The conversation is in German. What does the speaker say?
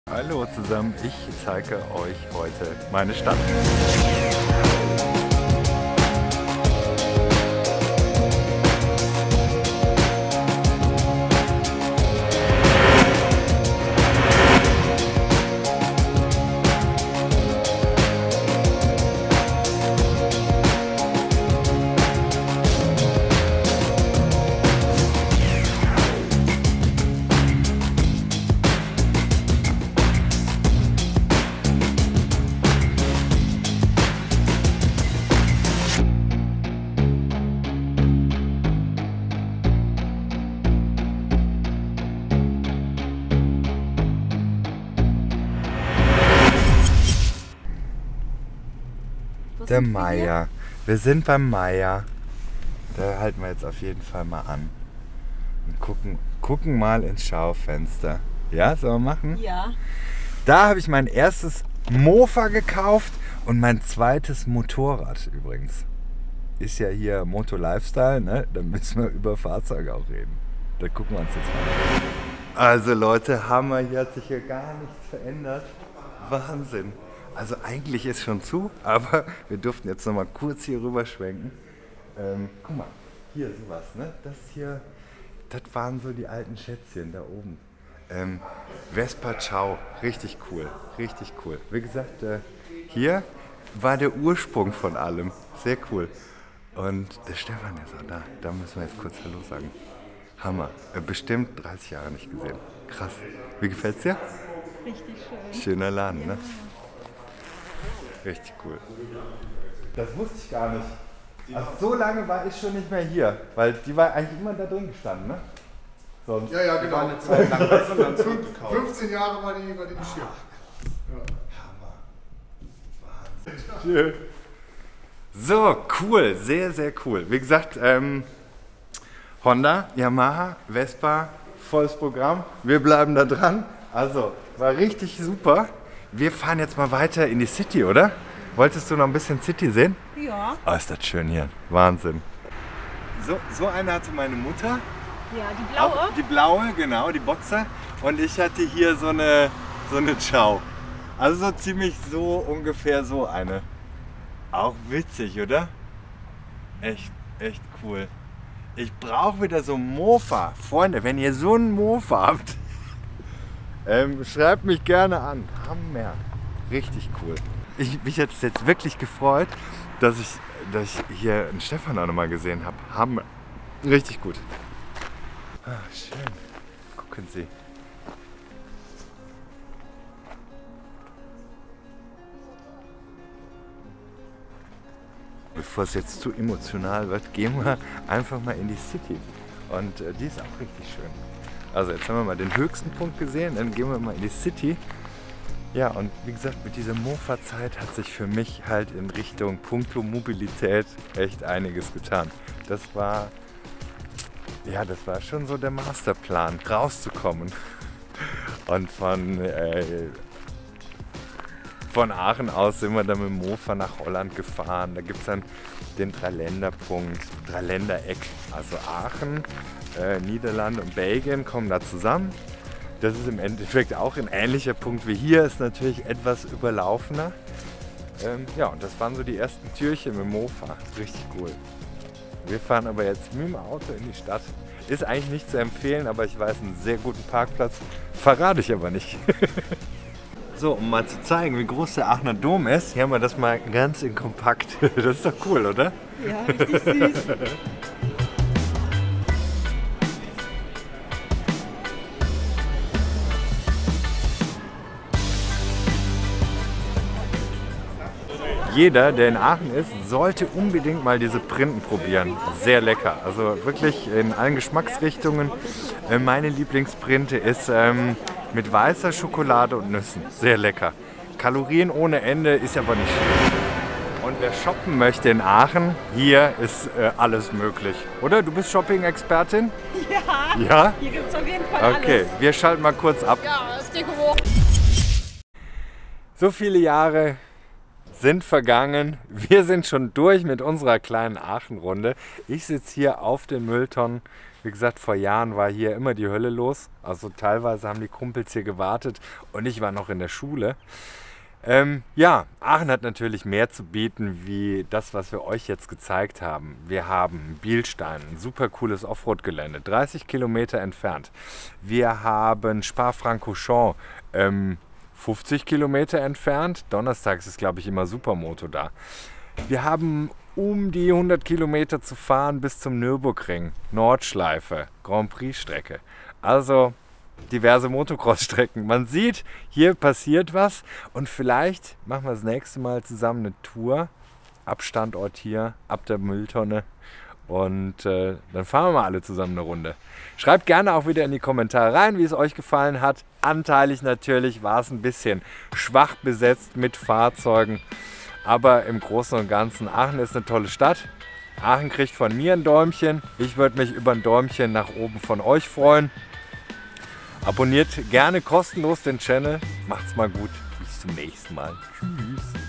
Hallo zusammen, ich zeige euch heute meine Stadt. Der Meier. Wir sind beim Meier. Da halten wir jetzt auf jeden Fall mal an. Und gucken mal ins Schaufenster. Ja, sollen wir machen? Ja. Da habe ich mein erstes Mofa gekauft und mein zweites Motorrad übrigens. Ist ja hier Moto Lifestyle, ne? Da müssen wir über Fahrzeuge auch reden. Da gucken wir uns jetzt mal an. Also Leute, Hammer, hier hat sich hier gar nichts verändert. Wahnsinn. Also eigentlich ist schon zu, aber wir durften jetzt noch mal kurz hier rüber schwenken. Guck mal, hier sowas, ne? Das hier, das waren so die alten Schätzchen da oben. Vespa Ciao, richtig cool, richtig cool. Wie gesagt, hier war der Ursprung von allem, sehr cool. Und der Stefan ist auch da, da müssen wir jetzt kurz Hallo sagen. Hammer, bestimmt 30 Jahre nicht gesehen, krass. Wie gefällt's dir? Richtig schön. Schöner Laden, ne? Richtig cool. Das wusste ich gar nicht. Also so lange war ich schon nicht mehr hier, weil die war eigentlich immer da drin gestanden, ne? Sonst Ja, genau. Eine Zeit lang hat man dann zurückgekauft. 15 Jahre war die nicht hier. Hammer. Wahnsinn. Schön. So, cool. Sehr, sehr cool. Wie gesagt, Honda, Yamaha, Vespa, volles Programm. Wir bleiben da dran. Also, war richtig super. Wir fahren jetzt mal weiter in die City, oder? Wolltest du noch ein bisschen City sehen? Ja. Oh, ist das schön hier. Wahnsinn. So eine hatte meine Mutter. Ja, die blaue? Auch die blaue, genau, die Boxer. Und ich hatte hier so eine Ciao. Also so ziemlich so ungefähr so eine. Auch witzig, oder? Echt cool. Ich brauche wieder so ein Mofa. Freunde, wenn ihr so ein Mofa habt, schreibt mich gerne an. Hammer. Richtig cool. Mich hat es jetzt wirklich gefreut, dass ich hier einen Stefan auch nochmal gesehen habe. Hammer. Richtig gut. Ah, schön. Gucken Sie. Bevor es jetzt zu emotional wird, gehen wir einfach mal in die City. Und die ist auch richtig schön. Also jetzt haben wir mal den höchsten Punkt gesehen, dann gehen wir mal in die City. Ja, und wie gesagt, mit dieser Mofa-Zeit hat sich für mich halt in Richtung Punkto Mobilität echt einiges getan. Das war schon so der Masterplan, rauszukommen. Und von Aachen aus sind wir dann mit dem Mofa nach Holland gefahren. Da gibt es dann den Dreiländerpunkt, Dreiländereck. Also Aachen, Niederlande und Belgien kommen da zusammen. Das ist im Endeffekt auch ein ähnlicher Punkt wie hier, ist natürlich etwas überlaufener. Ja, und das waren so die ersten Türchen mit dem Mofa. Richtig cool. Wir fahren aber jetzt mit dem Auto in die Stadt. Ist eigentlich nicht zu empfehlen, aber ich weiß einen sehr guten Parkplatz. Verrate ich aber nicht. So, um mal zu zeigen, wie groß der Aachener Dom ist, hier haben wir das mal ganz in kompakt. Das ist doch cool, oder? Ja, richtig süß. Jeder, der in Aachen ist, sollte unbedingt mal diese Printen probieren. Sehr lecker. Also wirklich in allen Geschmacksrichtungen. Meine Lieblingsprinte ist mit weißer Schokolade und Nüssen. Sehr lecker. Kalorien ohne Ende ist aber nicht schlimm. Und wer shoppen möchte in Aachen, hier ist alles möglich. Oder? Du bist Shopping-Expertin? Ja. Ja? Hier gibt es auf jeden Fall Okay, alles. wir schalten mal kurz ab. Ja, ist Deko hoch. So viele Jahre sind vergangen. Wir sind schon durch mit unserer kleinen Aachen-Runde. Ich sitze hier auf den Mülltonnen. Wie gesagt, vor Jahren war hier immer die Hölle los. Also teilweise haben die Kumpels hier gewartet und ich war noch in der Schule. Ja, Aachen hat natürlich mehr zu bieten wie das, was wir euch jetzt gezeigt haben. Wir haben Bielstein, ein super cooles Offroad-Gelände, 30 Kilometer entfernt. Wir haben Spa-Francorchamps, 50 Kilometer entfernt. Donnerstags ist, glaube ich, immer Supermoto da. Wir haben um die 100 Kilometer zu fahren bis zum Nürburgring, Nordschleife, Grand Prix-Strecke. Also diverse Motocross-Strecken. Man sieht, hier passiert was und vielleicht machen wir das nächste Mal zusammen eine Tour ab Standort hier, ab der Mülltonne und dann fahren wir mal alle zusammen eine Runde. Schreibt gerne auch wieder in die Kommentare rein, wie es euch gefallen hat. Anteilig natürlich war es ein bisschen schwach besetzt mit Fahrzeugen, aber im Großen und Ganzen, Aachen ist eine tolle Stadt. Aachen kriegt von mir ein Däumchen. Ich würde mich über ein Däumchen nach oben von euch freuen. Abonniert gerne kostenlos den Channel. Macht's mal gut. Bis zum nächsten Mal. Tschüss.